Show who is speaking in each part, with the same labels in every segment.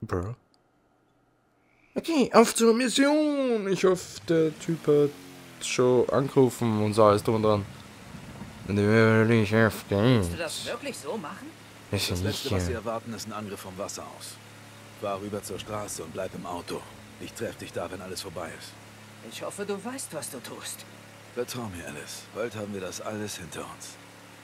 Speaker 1: Bro. Okay, auf zur Mission. Ich hoffe, der Typ hat schon angerufen und so alles drum und dran. Natürlich, auf
Speaker 2: Willst du das
Speaker 1: geht's.
Speaker 2: wirklich so machen?
Speaker 1: Ist ja
Speaker 3: Das
Speaker 1: nicht
Speaker 3: Letzte, was Sie
Speaker 1: hier.
Speaker 3: erwarten, ist ein Angriff vom Wasser aus. Fahr rüber zur Straße und bleib im Auto. Ich treffe dich da, wenn alles vorbei ist.
Speaker 2: Ich hoffe, du weißt, was du tust.
Speaker 3: Vertrau mir, Alice. Bald haben wir das alles hinter uns.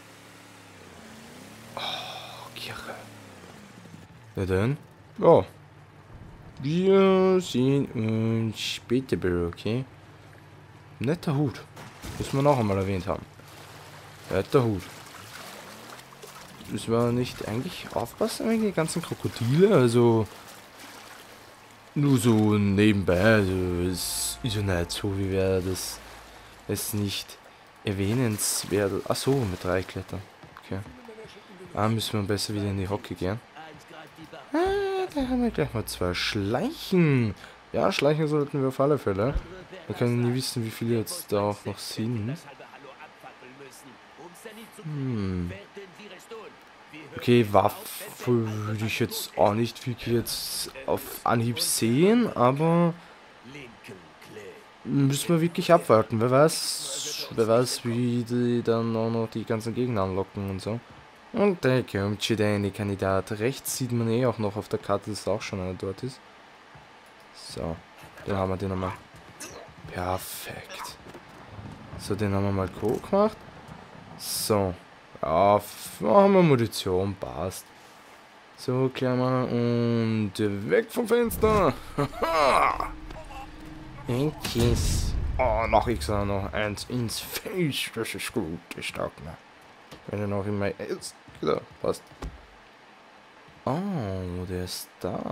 Speaker 1: Oh, Kirche. Na dann. Oh. Wir sehen uns später, Bro, okay? Netter Hut. Müssen wir noch einmal erwähnt haben. Netter Hut. Müssen wir nicht eigentlich aufpassen wegen die ganzen Krokodile? Also. Nur so nebenbei. Also, es ist ja nicht so, wie wäre das es nicht erwähnenswert. Achso, mit 3 Klettern. Okay. Ah, müssen wir besser wieder in die Hocke gehen. Ah, da haben wir gleich mal 2 Schleichen. Ja, Schleichen sollten wir auf alle Fälle. Wir können nie wissen, wie viele jetzt da auch noch sind. Okay, Waffe würde ich jetzt auch nicht wirklich jetzt auf Anhieb sehen, aber müssen wir wirklich abwarten. Wer weiß, wie die dann auch noch die ganzen Gegner anlocken und so. Und da kommt schon der eine Kandidat. Rechts sieht man eh auch noch auf der Karte, dass auch schon einer dort ist. So, dann haben wir den nochmal. Perfekt. So, den haben wir mal cool gemacht. So. Ja, haben wir Munition, passt. So, Klammer und weg vom Fenster. Haha. Ein Kiss. Oh, noch ich sag noch eins ins Face. Das ist gut, das ist stark, ne? Wenn er noch immer ist. Genau, passt. Oh, der ist da.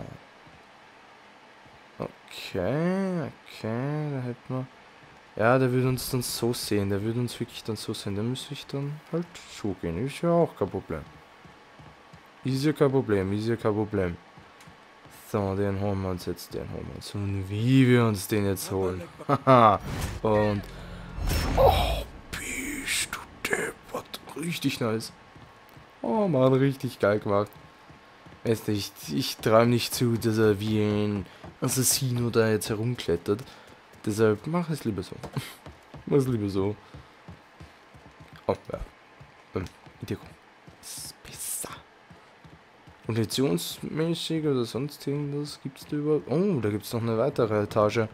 Speaker 1: Okay, da hätten wir. Ja, der würde uns dann so sehen. Der würde uns wirklich dann so sehen. Da müsste ich dann halt so gehen. Ist ja auch kein Problem. Ist ja kein Problem. So, den holen wir uns jetzt. Und wie wir uns den jetzt holen. Haha. Und. Oh, bist du deppert. Richtig nice. Oh Mann, richtig geil gemacht. Weiß nicht, ich traue nicht zu, dass er wie ein Assassino da jetzt herumklettert. Deshalb mach es lieber so. Mach es lieber so. Oh, ja. Idee. Ist besser. Munitionsmäßig oder sonst irgendwas gibt es da überhaupt? Oh, da gibt es noch eine weitere Etage.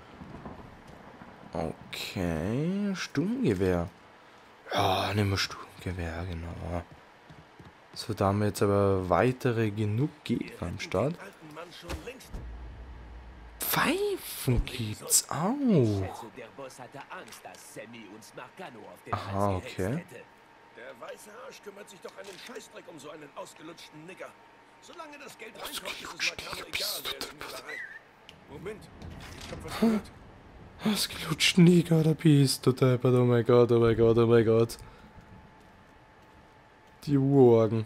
Speaker 1: Okay, Sturmgewehr. Ja, nehmen wir Sturmgewehr, genau. So, da haben wir jetzt aber weitere genug Gegner am Start. Pfeifen gibt's auch. Aha, okay.
Speaker 4: Der weiße Arsch kümmert sich doch einen Scheißdreck um so einen ausgelutschten Nigger. Solange das Geld reinkommt, ist es Marcano egal, wer es ihm verreicht. Moment, ich hab was gehört.
Speaker 1: Ausgelutscht Neger, da bist du deppert. Oh mein Gott, oh mein Gott, oh mein Gott. Die Uhrorgen.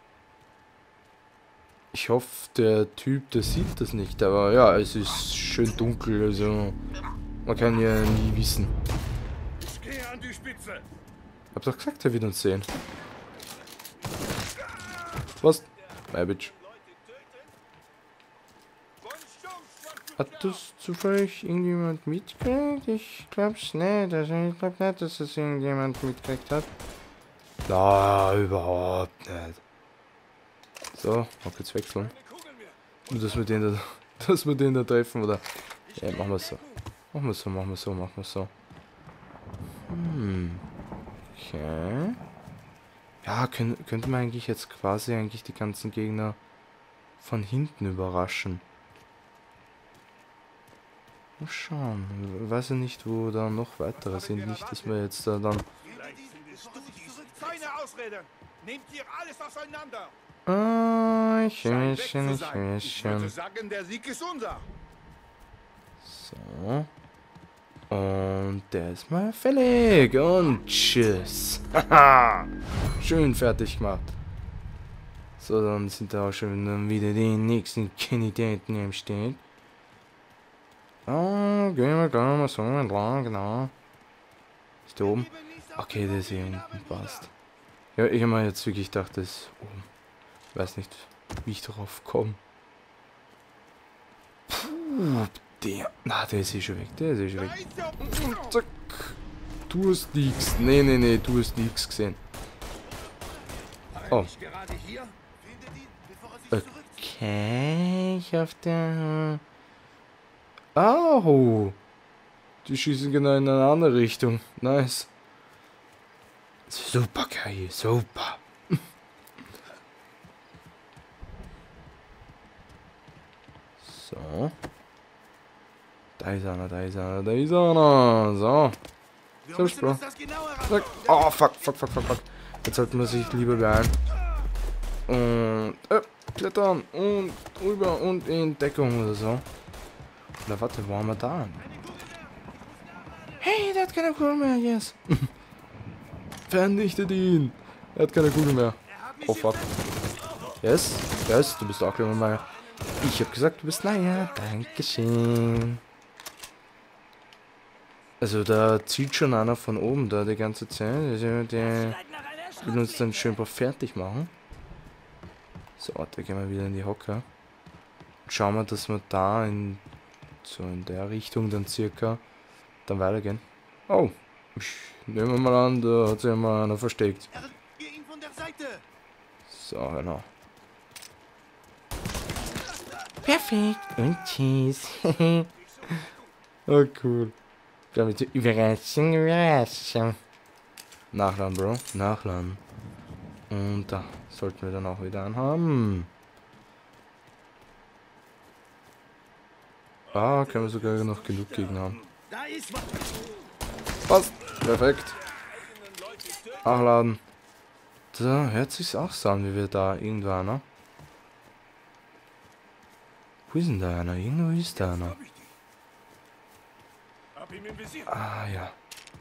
Speaker 1: Ich hoffe, der Typ, der sieht das nicht, aber ja, es ist schön dunkel, also man kann ja nie wissen.
Speaker 4: Ich gehe an die Spitze.
Speaker 1: Hab doch gesagt, er wird uns sehen. Was? My bitch. Hat das zufällig irgendjemand mitgekriegt? Ich glaub's nicht. Also ich glaub nicht, dass das irgendjemand mitgekriegt hat. Na, überhaupt nicht. So, auch jetzt wechseln. Nur, dass wir den da treffen, oder? Ja, machen wir so. Machen wir so. Okay. Ja, könnte man eigentlich jetzt quasi die ganzen Gegner von hinten überraschen. Mal schauen. Ich weiß ja nicht, wo da noch weitere sind. Nicht, dass wir jetzt da dann...
Speaker 4: Keine Ausrede. Nehmt ihr alles auseinander.
Speaker 1: Ah, ich
Speaker 4: Scheint
Speaker 1: weiß
Speaker 4: weg
Speaker 1: schon,
Speaker 4: zu
Speaker 1: ich
Speaker 4: sein.
Speaker 1: weiß
Speaker 4: Ich würde
Speaker 1: schon.
Speaker 4: sagen, der Sieg ist unser.
Speaker 1: So. Und der ist mal fällig. Und tschüss. Haha. Schön fertig gemacht. So, dann sind da auch schon wieder die nächsten Kandidaten am Start. Oh, gehen wir gar mal so entlang, genau. Ist der oben? Okay, der ist hier unten, passt. Ja, ich habe mir jetzt wirklich gedacht, das ist oben. Weiß nicht, wie ich darauf komme. Der. Na, der ist eh schon weg. Der ist eh schon weg. Zack. Du hast nichts. Nee, nee, nee, du hast nichts gesehen. Oh. Okay, ich hab der. Oh. Die schießen genau in eine andere Richtung. Nice. Super, Kai. Super. So. Da ist einer, da ist einer, da ist einer. So. So, Sprung. Oh, fuck. Jetzt sollten wir sich lieber beeilen. Und klettern und rüber und in Deckung oder so. Na warte, wo haben wir da? Hey, der hat keine Kugel mehr, yes. Vernichtet ihn. Er hat keine Kugel mehr. Oh fuck. Yes, du bist auch immer mal. Ich hab gesagt, du bist naja. Dankeschön. Also da zieht schon einer von oben da die ganze Zeit. Also der will uns dann schön fertig machen. So, da gehen wir wieder in die Hocker. Schauen wir, dass wir da in der Richtung dann circa dann weitergehen. Oh, ich nehme mal an, da hat sich mal einer versteckt. So, genau. Perfekt und tschüss. Oh, cool. Überraschung. Nachladen, Bro. Nachladen. Und da sollten wir dann auch wieder anhaben. Ah, können wir sogar noch genug Gegner haben. Passt. Perfekt. Nachladen. Da hört sich's auch so an, wie wir da irgendwo einer. Wo ist denn da einer? Irgendwo ist da einer. Ah, ja.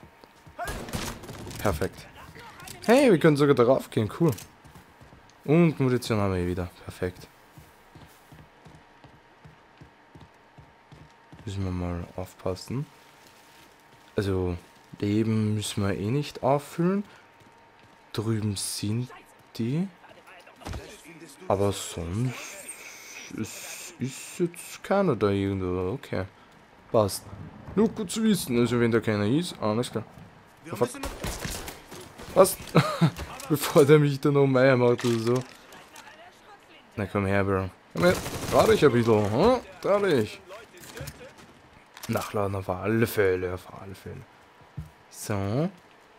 Speaker 1: Perfekt. Hey, wir können sogar darauf gehen. Cool. Und Munition haben wir wieder. Perfekt. Müssen wir mal aufpassen. Also, Leben müssen wir eh nicht auffüllen. Drüben sind die. Aber sonst ist jetzt keiner da irgendwo. Okay. Passt. Nur gut zu wissen. Also, wenn da keiner ist, alles klar. Was? Bevor der mich dann noch Meier macht oder so. Na komm her, Bro. Komm her. Trau dich ein bisschen. Hm? Trau dich. Nachladen auf alle Fälle. So. Ja,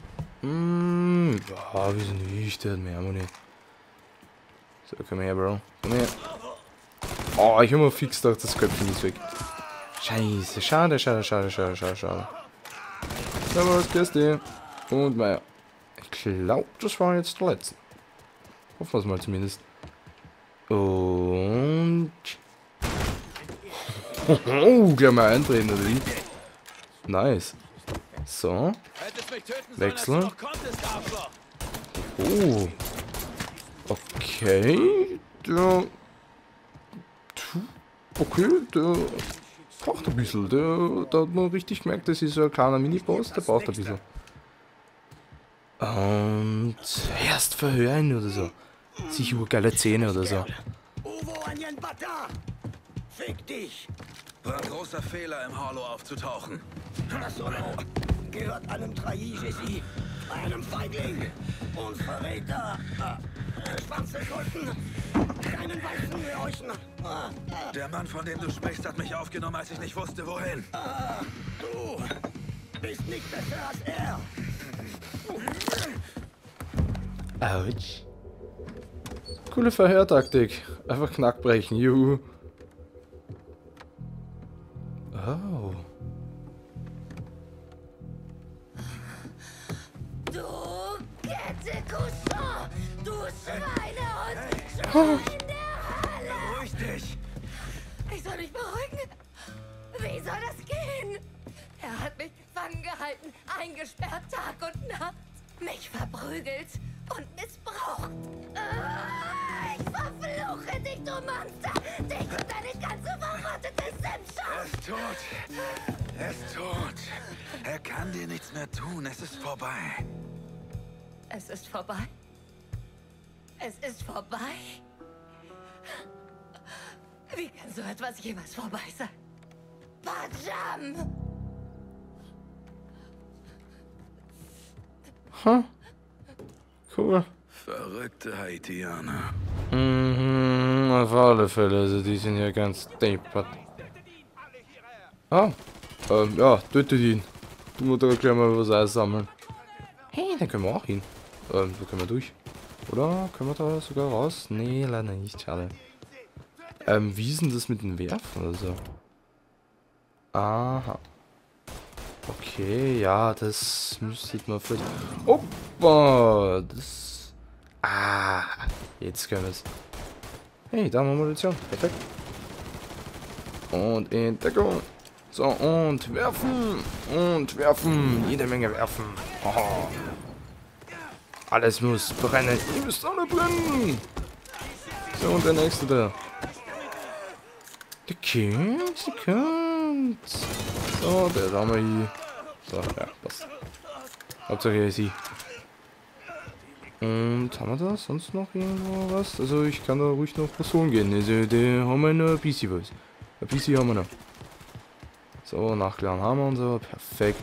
Speaker 1: wieso nicht? Der hat mehr Muni. So, komm her, Bro. Komm her. Oh, ich hab mir fix gedacht, das Köpfchen ist weg. Scheiße. Schade. So, was gehst du? Und Meier. Ich glaube, das war jetzt der letzte. Hoffen wir es mal zumindest. Und... Oh, gleich mal eintreten, oder wie? Nice. So. Wechseln. Oh. Okay. Der... Okay, der... braucht ein bisschen. Da hat man richtig gemerkt, das ist so ein kleiner Mini-Boss, der braucht ein bisschen. Und erst verhören oder so. Sich urgeile Zähne oder so.
Speaker 3: Fick dich! War ein großer Fehler, im Hollow aufzutauchen.
Speaker 2: Solo gehört einem Trahi-Jessi, einem Feigling und Verräter. Schwanzgeschulten, keinen weißen Räuchen.
Speaker 3: Der Mann, von dem du sprichst, hat mich aufgenommen, als ich nicht wusste, wohin.
Speaker 2: Du bist nicht besser als er.
Speaker 1: Autsch. Coole Verhörtaktik. Einfach Knack brechen, juhu. Oh.
Speaker 5: Du Kettekusser! Du Schweinehund! Schwein der Hölle!
Speaker 3: Beruhig dich!
Speaker 5: Ich soll mich beruhigen? Wie soll das gehen? Er hat mich gefangen gehalten, eingesperrt Tag und Nacht, mich verprügelt und missbraucht. Ich verfluche dich, du Monster! Dich und deine ganze verrottete Simschaft!
Speaker 3: Er ist tot. Er kann dir nichts mehr tun. Es ist vorbei.
Speaker 5: Es ist vorbei? Es ist vorbei? Wie kann so etwas jemals vorbei sein? Pajam!
Speaker 1: Ha. Cool.
Speaker 3: Verrückte Haitianer.
Speaker 1: Mhm, auf alle Fälle, also die sind ja ganz deppert. Ah, ja, tötet ihn. Du musst da gleich mal was einsammeln. Hey, da können wir auch hin. Da können wir durch. Oder? Können wir da sogar raus? Nee, leider nicht, schade. Wie ist denn das mit dem Werfen oder so? Aha. Okay, ja, das müsste man vielleicht... Opa! Das... Ah, jetzt können wir es. Hey, da haben wir Munition. Perfekt. Und in Deckung. So, und werfen. Und werfen. Jede Menge werfen. Oh. Alles muss brennen. Ihr müsst alle brennen. So, und der nächste da. Der kommt. So, der haben wir hier. So, ja, passt. Hauptsache er ist hier. Und haben wir da sonst noch irgendwo was? Also ich kann da ruhig noch was holen gehen. Also da haben wir noch ein bisschen was. Ein bisschen haben wir noch. So, nachgeladen haben wir und so. Perfekt.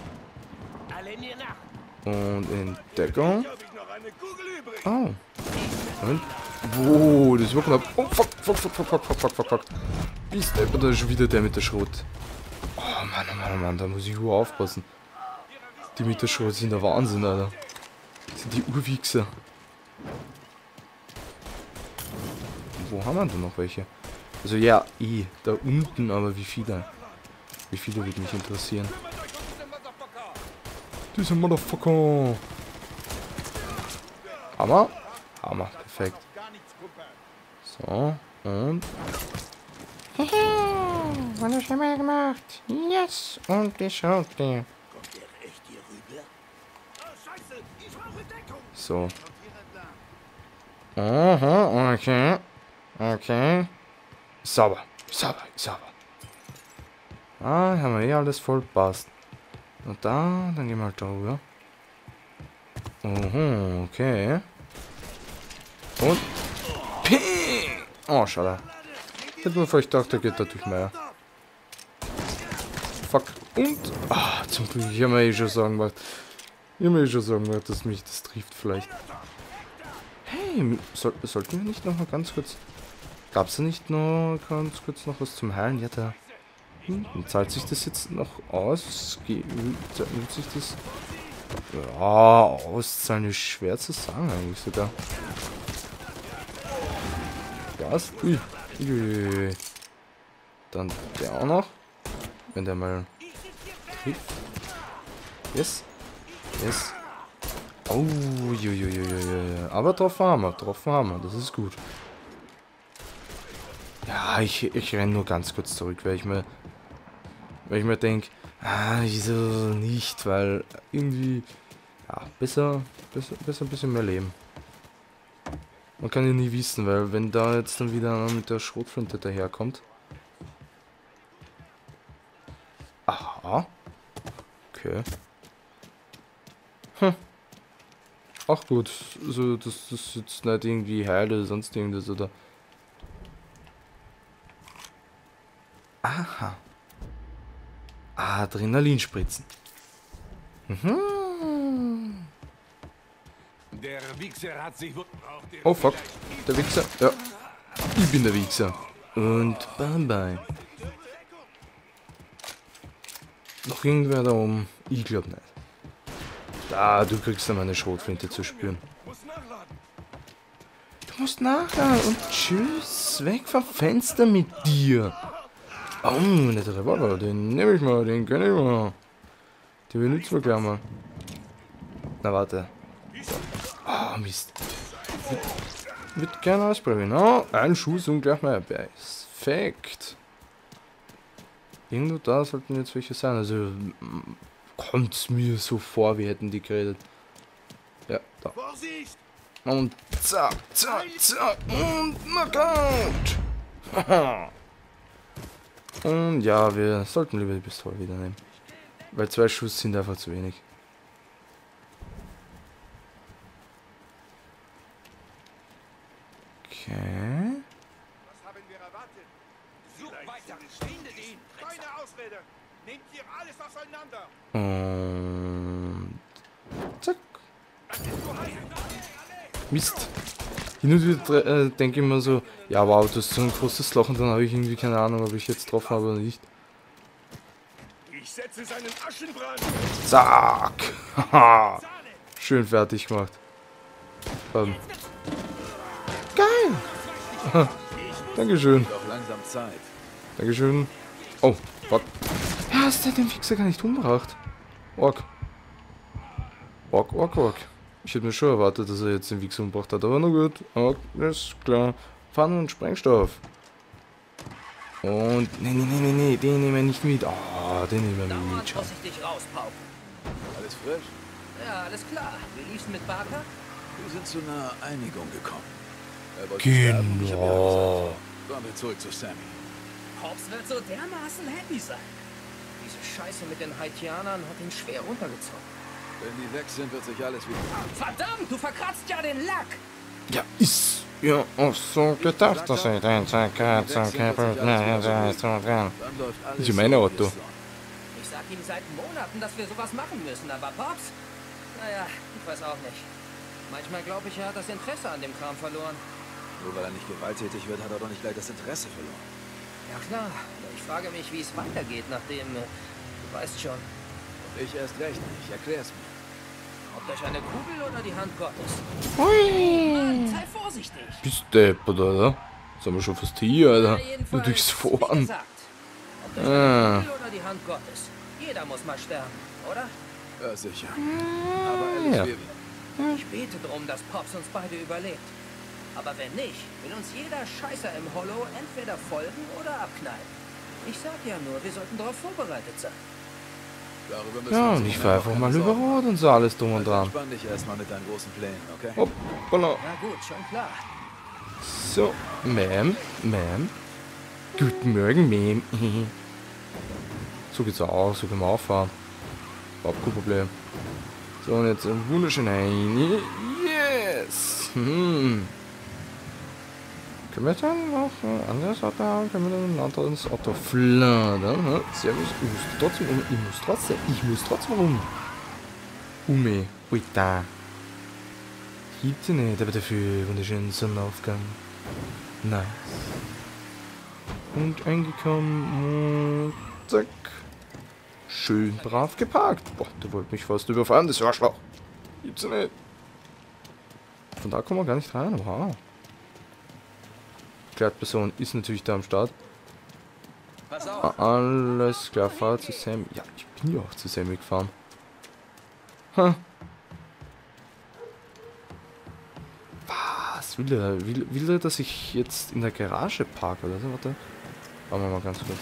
Speaker 1: Und in Deckung. Oh. Und? Wow, das war knapp. Oh, fuck, fuck, fuck, fuck, fuck, fuck, fuck, fuck, fuck. Ist da schon wieder der mit der Schrot. Oh Mann, oh Mann, oh Mann, da muss ich nur aufpassen. Die mit der Schrot sind der Wahnsinn, Alter. Das sind die Urwichser. Wo haben wir denn noch welche? Also ja, da unten, aber wie viele? Wie viele würde mich interessieren. Dieser Motherfucker. Hammer. Hammer, perfekt. So, und... Wunderschön mal gemacht. Yes, und geschaut dir. So. Aha, okay. Okay. Sauber, sauber, sauber. Ah, haben wir eh alles voll, passt. Und da, dann gehen wir halt darüber. Okay. Und... Ping! Oh, schade. Ich hätte mir vielleicht gedacht, der geht da durch mehr. Fuck. Und... Ah, zum Glück. Ich habe mir eh schon sagen gemacht. Dass mich das trifft vielleicht. Hey, sollten wir nicht noch mal ganz kurz... Gab es da nicht noch ganz kurz noch was zum Heilen? Ja, da... Zahlt sich das jetzt noch aus? Wird sich das... Ja, auszahlen ist schwer zu sagen eigentlich sogar. Was? Ui. Ui. Dann der auch noch. Wenn der mal trifft. Yes. Yes. Oh, aber getroffen haben wir. Das ist gut. Ja, ich renne nur ganz kurz zurück, weil ich mir denke, wieso nicht, weil irgendwie, ja, besser ein bisschen mehr leben. Man kann ja nie wissen, weil wenn da jetzt dann wieder einer mit der Schrotflinte daherkommt. Aha. Okay. Hm. Ach gut, also das jetzt nicht irgendwie heil oder sonst irgendwas oder... Aha. Adrenalinspritzen. Mhm.
Speaker 4: Der Wichser hat sich...
Speaker 1: Oh fuck, der Wichser. Ja, ich bin der Wichser. Und bye bye. Noch irgendwer da oben? Ich glaube nicht. Da, du kriegst dann meine Schrotflinte zu spüren. Du musst nachladen und tschüss, weg vom Fenster mit dir. Oh, der Revolver, den nehme ich mal, den kann ich mal. Den benutzen wir gleich mal. Na, warte. Oh, Mist. Wird gerne ausprobieren. Oh, ein Schuss und gleich mal. Perfekt. Irgendwo da sollten jetzt welche sein. Also, kommt es mir so vor, wir hätten die geredet. Ja, da. Und zack, zack, zack. Und Knockout. Haha. Und ja, wir sollten lieber die Pistole wieder nehmen. Weil 2 Schuss sind einfach zu wenig. Okay.
Speaker 4: Such weiter. Findet ihn. Keine Ausrede. Nehmt hier alles auseinander.
Speaker 1: Und zack. Mist. Hin und wieder denke ich mir so, ja wow, das ist so ein großes Loch und dann habe ich irgendwie keine Ahnung, ob ich jetzt getroffen habe oder nicht.
Speaker 4: Ich setze seinen Aschenbrand.
Speaker 1: Zack. Haha. Schön fertig gemacht. Geil. Dankeschön.
Speaker 3: Doch langsam Zeit.
Speaker 1: Dankeschön. Oh, fuck. Ja, hast du den Fixer gar nicht umgebracht? Ork. Ork. Ich hätte mir schon erwartet, dass er jetzt den Fixer umgebracht hat, aber na gut. Ork, ist klar. Pfannen und Sprengstoff. Und, nee, den nehmen wir nicht mit. Ah, den nehmen wir
Speaker 6: Dauernd
Speaker 1: mit.
Speaker 6: vorsichtig raus, Paup.
Speaker 3: Alles frisch?
Speaker 6: Ja, alles klar. Wie lief's mit Barker?
Speaker 3: Wir sind zu einer Einigung gekommen. Er wollte sterben, ich hab ja
Speaker 1: Genau.
Speaker 3: gesagt. Kommen wir zurück zu Sammy.
Speaker 6: Hobbs wird so dermaßen happy sein. Diese Scheiße mit den Haitianern hat ihn schwer runtergezogen.
Speaker 3: Wenn die weg sind, wird sich alles wieder...
Speaker 6: Verdammt, du verkratzt ja den Lack!
Speaker 1: Ja, ist ja auch so gedacht, dass ich den Zackert
Speaker 3: Dann läuft alles
Speaker 1: ist ja mein
Speaker 3: so, wie
Speaker 1: Auto.
Speaker 3: es soll.
Speaker 6: Ich sag ihm seit Monaten, dass wir sowas machen müssen, aber Pops? Naja, ich weiß auch nicht. Manchmal glaube ich, er hat das Interesse an dem Kram verloren.
Speaker 3: Nur weil er nicht gewalttätig wird, hat er doch nicht gleich das Interesse verloren.
Speaker 6: Ja klar, aber ich frage mich, wie es weitergeht, nachdem... du weißt schon,
Speaker 3: Ich erst recht nicht. Erklär's mir.
Speaker 6: ob durch eine Kugel oder die Hand Gottes.
Speaker 1: Hui.
Speaker 6: Mann, sei vorsichtig!
Speaker 1: Bist deppert, oder? Jetzt sind wir schon fast hier, Alter.
Speaker 6: Ja,
Speaker 1: Nur
Speaker 6: jedenfalls,
Speaker 1: durchs
Speaker 6: wie
Speaker 1: Fahren.
Speaker 6: gesagt, ob durch
Speaker 1: Ah.
Speaker 6: eine Kugel oder die Hand Gottes. Jeder muss mal sterben, oder?
Speaker 3: Ja, sicher. Aber Alice,
Speaker 1: ja.
Speaker 6: Ich bete drum, dass Pops uns beide überlebt. Aber wenn nicht, will uns jeder Scheißer im Hollow entweder folgen oder abknallen. Ich sag ja nur, wir sollten darauf vorbereitet sein.
Speaker 3: Darüber müssen
Speaker 1: Ja,
Speaker 3: wir uns
Speaker 1: und
Speaker 3: nicht
Speaker 1: ich
Speaker 3: mehr
Speaker 1: fahr einfach
Speaker 3: machen,
Speaker 1: mal
Speaker 3: keine
Speaker 1: über
Speaker 3: Sorge.
Speaker 1: Rot und so alles drum und
Speaker 3: Also
Speaker 1: dran.
Speaker 3: entspann dich erstmal mit deinen großen Plänen, okay?
Speaker 1: Hoppala.
Speaker 6: Na gut, schon klar.
Speaker 1: So, Ma'am. Guten Morgen, Ma'am. So geht's auch, so können wir auffahren. Überhaupt kein Problem. So, und jetzt ein wunderschöner Heini. Yes! Können wir dann noch ein anderes Auto haben? Können wir dann ein anderes Auto fladern? Ne? Servus, ich muss trotzdem rum. Ume, da. Gibt's ja nicht, aber dafür wunderschönen Sonnenaufgang. Nice. Und angekommen und zack. Schön brav geparkt. Boah, der wollte mich fast überfahren, das Arschloch. Gibt's ja nicht. Von da kommen wir gar nicht rein, wow. Begleitperson ist natürlich da am Start.
Speaker 6: Pass auf.
Speaker 1: Alles klar, fahr zu Sammy. Ja, ich bin ja auch zu Sammy gefahren. Ha. Was will er? Will er, dass ich jetzt in der Garage parke oder so? Warte. Machen wir mal ganz kurz.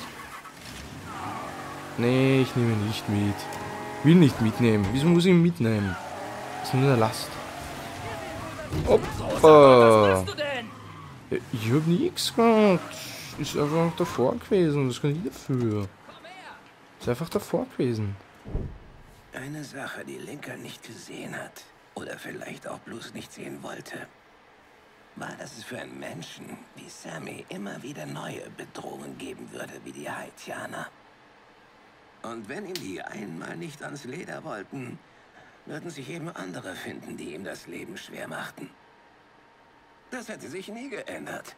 Speaker 1: Nee, ich nehme ihn nicht mit. Will nicht mitnehmen. Wieso muss ich ihn mitnehmen? Das ist nur eine Last.
Speaker 6: Was
Speaker 1: Oppa.
Speaker 6: machst du denn?
Speaker 1: Ja, ich hab nichts gemacht. Ist einfach davor gewesen. Das kann ich dafür. Ist einfach davor gewesen.
Speaker 2: Eine Sache, die Lincoln nicht gesehen hat, oder vielleicht auch bloß nicht sehen wollte, war, dass es für einen Menschen wie Sammy immer wieder neue Bedrohungen geben würde, wie die Haitianer. Und wenn ihm die einmal nicht ans Leder wollten, würden sich eben andere finden, die ihm das Leben schwer machten. Das hätte sich nie geändert.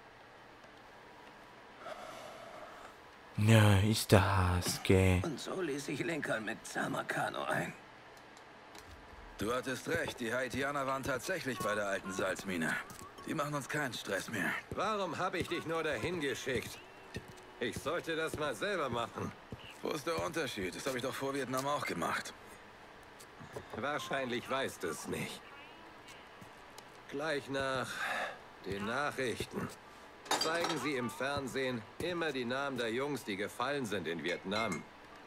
Speaker 1: Ja, ist das, gell.
Speaker 2: Und so ließ sich Lincoln mit Samarkano ein.
Speaker 3: Du hattest recht, die Haitianer waren tatsächlich bei der alten Salzmine. Die machen uns keinen Stress mehr.
Speaker 4: Warum habe ich dich nur dahin geschickt? Ich sollte das mal selber machen.
Speaker 3: Wo ist der Unterschied? Das habe ich doch vor Vietnam auch gemacht.
Speaker 4: Wahrscheinlich weißt du es nicht. Gleich nach den Nachrichten zeigen sie im Fernsehen immer die Namen der Jungs, die gefallen sind in Vietnam.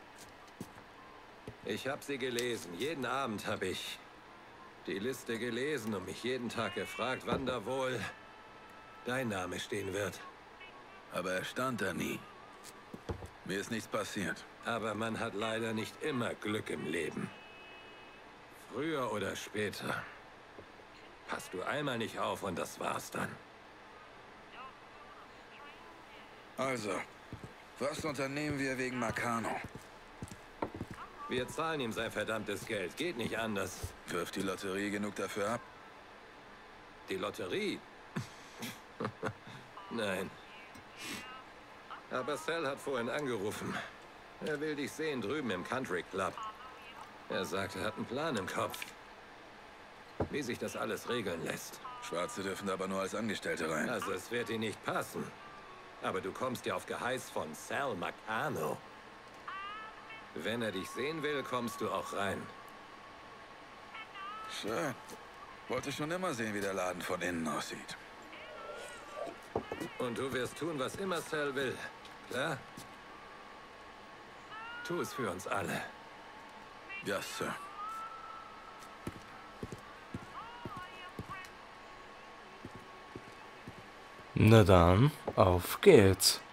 Speaker 4: Ich habe sie gelesen. Jeden Abend habe ich die Liste gelesen und mich jeden Tag gefragt, wann da wohl dein Name stehen wird.
Speaker 3: Aber er stand da nie. Mir ist nichts passiert.
Speaker 4: Aber man hat leider nicht immer Glück im Leben. Früher oder später passt du einmal nicht auf und das war's dann.
Speaker 3: Also, was unternehmen wir wegen Marcano?
Speaker 7: Wir zahlen ihm sein verdammtes Geld. Geht nicht anders.
Speaker 3: Wirft die Lotterie genug dafür ab?
Speaker 7: Die Lotterie? Nein. Aber Sal hat vorhin angerufen. Er will dich sehen drüben im Country Club. Er sagt, er hat einen Plan im Kopf. Wie sich das alles regeln lässt.
Speaker 3: Schwarze dürfen aber nur als Angestellte rein.
Speaker 7: Also es wird dir nicht passen. Aber du kommst ja auf Geheiß von Sal Marcano. Wenn er dich sehen will, kommst du auch rein.
Speaker 3: Schön. Wollte schon immer sehen, wie der Laden von innen aussieht.
Speaker 7: Und du wirst tun, was immer Sal will. Klar? Tu es für uns alle.
Speaker 3: Ja, Sir.
Speaker 1: Na dann, auf geht's.